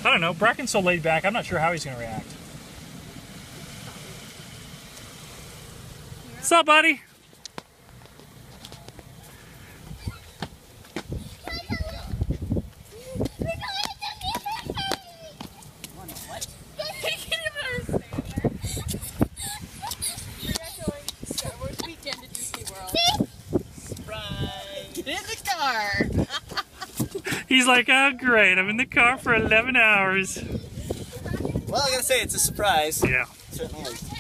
I don't know. Bracken's so laid back, I'm not sure how he's going to react. What's up, buddy? In the car. He's like, oh great, I'm in the car for 11 hours. Well, I gotta say, it's a surprise. Yeah. It certainly is.